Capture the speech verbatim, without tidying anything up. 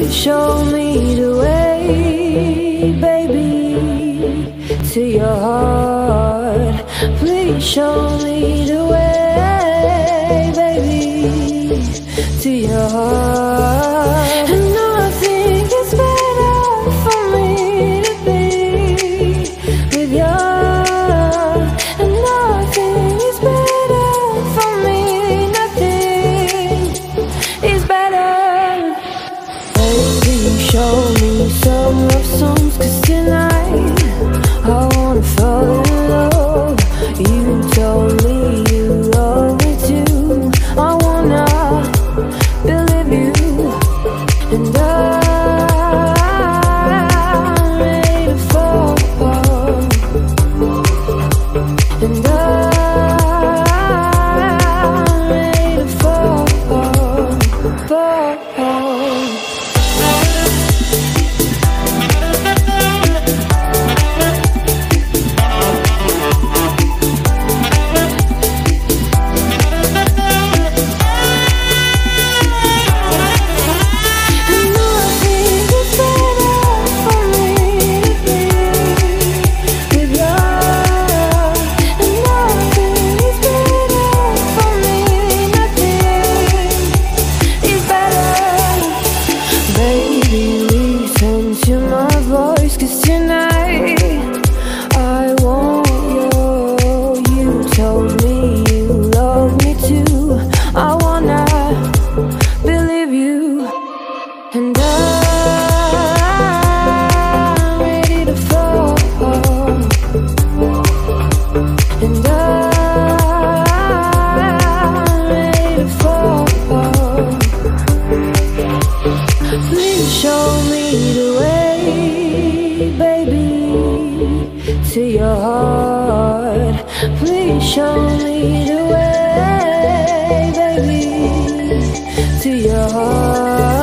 Please show me the way, baby, to your heart. Please show me the way, baby, to your heart. And I think it's better for me to be with you. And I think it's better for me, nothing is better. Baby, show me some love songs, 'cause tonight I wanna fall in love. You told me you love me too. I wanna believe you. And I'm ready to fall. And I'm ready to fall, fall. To your heart, please show me the way, baby, to your heart.